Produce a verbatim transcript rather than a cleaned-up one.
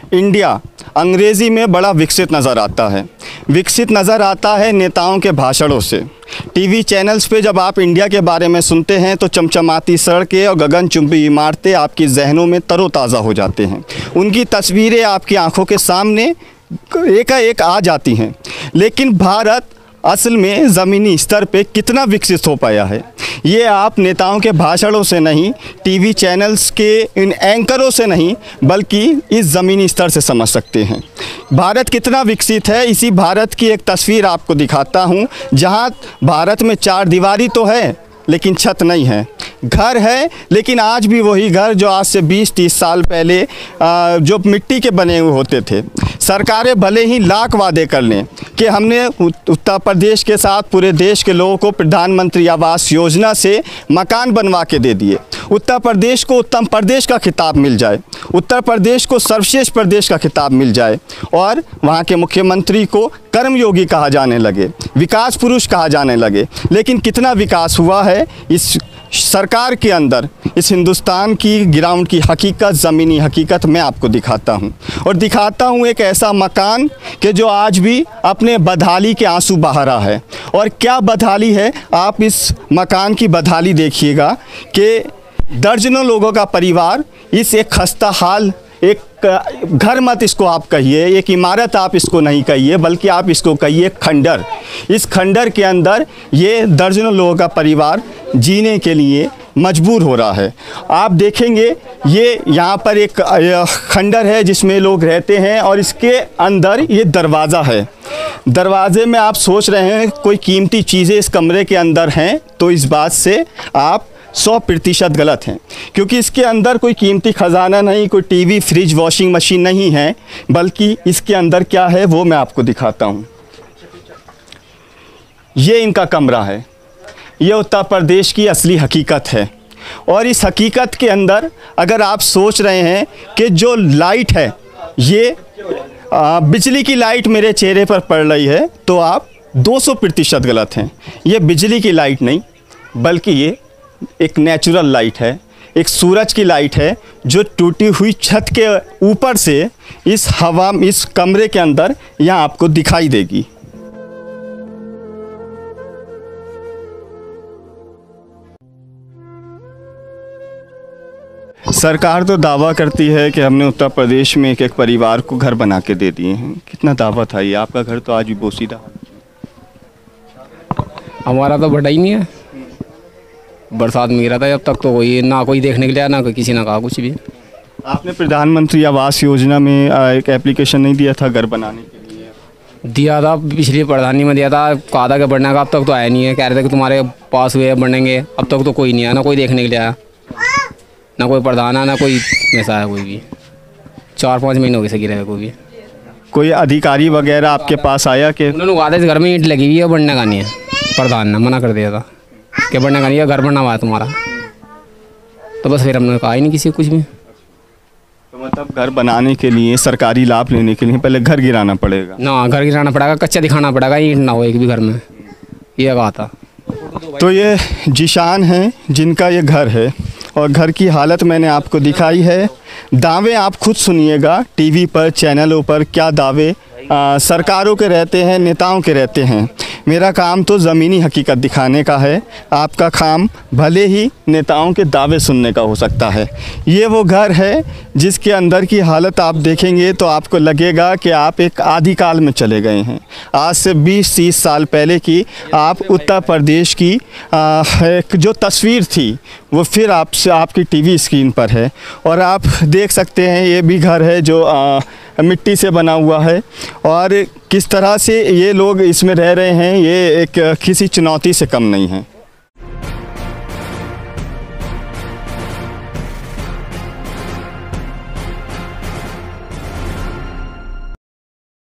India अंग्रेज़ी में बड़ा विकसित नज़र आता है। विकसित नज़र आता है नेताओं के भाषणों से। टीवी चैनल्स पे जब आप इंडिया के बारे में सुनते हैं तो चमचमाती सड़कें और गगनचुंबी इमारतें आपकी जहनों में तरोताज़ा हो जाते हैं। उनकी तस्वीरें आपकी आंखों के सामने एकाएक आ जाती हैं। लेकिन भारत असल में ज़मीनी स्तर पे कितना विकसित हो पाया है, ये आप नेताओं के भाषणों से नहीं, टीवी चैनल्स के इन एंकरों से नहीं, बल्कि इस ज़मीनी स्तर से समझ सकते हैं। भारत कितना विकसित है, इसी भारत की एक तस्वीर आपको दिखाता हूँ, जहाँ भारत में चार दीवारी तो है लेकिन छत नहीं है। घर है लेकिन आज भी वही घर जो आज से बीस तीस साल पहले जो मिट्टी के बने हुए होते थे। सरकारें भले ही लाख वादे कर लें कि हमने उत्तर प्रदेश के साथ पूरे देश के लोगों को प्रधानमंत्री आवास योजना से मकान बनवा के दे दिए, उत्तर प्रदेश को उत्तम प्रदेश का खिताब मिल जाए, उत्तर प्रदेश को सर्वश्रेष्ठ प्रदेश का खिताब मिल जाए और वहाँ के मुख्यमंत्री को कर्मयोगी कहा जाने लगे, विकास पुरुष कहा जाने लगे। लेकिन कितना विकास हुआ है इस सरकार के अंदर, इस हिंदुस्तान की ग्राउंड की हकीकत, ज़मीनी हकीकत मैं आपको दिखाता हूँ। और दिखाता हूँ एक ऐसा मकान कि जो आज भी अपने बदहाली के आंसू बहा रहा है। और क्या बदहाली है, आप इस मकान की बदहाली देखिएगा कि दर्जनों लोगों का परिवार इस एक खस्ता हाल, एक घर मत इसको आप कहिए, एक इमारत आप इसको नहीं कहिए, बल्कि आप इसको कहिए खंडर। इस खंडर के अंदर ये दर्जनों लोगों का परिवार जीने के लिए मजबूर हो रहा है। आप देखेंगे ये यहाँ पर एक खंडर है जिसमें लोग रहते हैं और इसके अंदर ये दरवाज़ा है। दरवाजे में आप सोच रहे हैं कोई कीमती चीज़ें इस कमरे के अंदर हैं, तो इस बात से आप सौ प्रतिशत गलत हैं, क्योंकि इसके अंदर कोई कीमती ख़जाना नहीं, कोई टीवी, फ्रिज, वॉशिंग मशीन नहीं है, बल्कि इसके अंदर क्या है वो मैं आपको दिखाता हूँ। ये इनका कमरा है, ये उत्तर प्रदेश की असली हकीकत है। और इस हकीकत के अंदर अगर आप सोच रहे हैं कि जो लाइट है ये आ, बिजली की लाइट मेरे चेहरे पर पड़ रही है, तो आप दो सौ प्रतिशत गलत हैं। ये बिजली की लाइट नहीं, बल्कि ये एक नेचुरल लाइट है, एक सूरज की लाइट है जो टूटी हुई छत के ऊपर से इस हवा, इस कमरे के अंदर यहाँ आपको दिखाई देगी। सरकार तो दावा करती है कि हमने उत्तर प्रदेश में एक एक परिवार को घर बना के दे दिए हैं। कितना दावा था ये, आपका घर तो आज भी बोसीदा। हमारा तो बड़ा ही नहीं है, बरसात में गिरा था, अब तक तो कोई ना कोई देखने के लिए ना कोई किसी ने कहा कुछ भी। आपने प्रधानमंत्री आवास योजना में एक एप्लीकेशन नहीं दिया था घर बनाने के लिए? दिया था, पिछली प्रधानी में दिया था, कहा था कि बढ़ने का, अब तक तो आया नहीं है। कह रहे थे कि तुम्हारे पास हुए बढ़ेंगे, अब तक तो कोई नहीं आया, ना कोई देखने के लिए आया, ना कोई प्रधान आया, ना कोई ऐसा है कोई भी। चार पाँच महीने हो गए से गिरा है कोई भी। कोई अधिकारी वगैरह आपके पास आया कि उन्होंने कहा था इस घर में ईंट लगी हुई है, बढ़ने का नहीं है। प्रधान ने मना कर दिया था कि बढ़ने का नहीं है, घर बनना हुआ है तुम्हारा। तो बस फिर हमने कहा ही नहीं किसी कुछ भी। तो मतलब घर बनाने के लिए, सरकारी लाभ लेने के लिए पहले घर गिराना पड़ेगा? ना, घर गिराना पड़ेगा, कच्चा दिखाना पड़ेगा, ईंट ना हो एक भी घर में, ये कहा था। तो ये जिशान हैं जिनका ये घर है और घर की हालत मैंने आपको दिखाई है। दावे आप खुद सुनिएगा, टीवी पर, चैनलों पर क्या दावे आ, सरकारों के रहते हैं, नेताओं के रहते हैं। मेरा काम तो ज़मीनी हकीकत दिखाने का है, आपका काम भले ही नेताओं के दावे सुनने का हो सकता है। ये वो घर है जिसके अंदर की हालत आप देखेंगे तो आपको लगेगा कि आप एक आदिकाल में चले गए हैं। आज से बीस तीस साल पहले की आप उत्तर प्रदेश की आ, एक जो तस्वीर थी वो फिर आपसे आपकी टीवी स्क्रीन पर है। और आप देख सकते हैं ये भी घर है जो आ, मिट्टी से बना हुआ है और किस तरह से ये लोग इसमें रह रहे हैं, ये एक किसी चुनौती से कम नहीं है।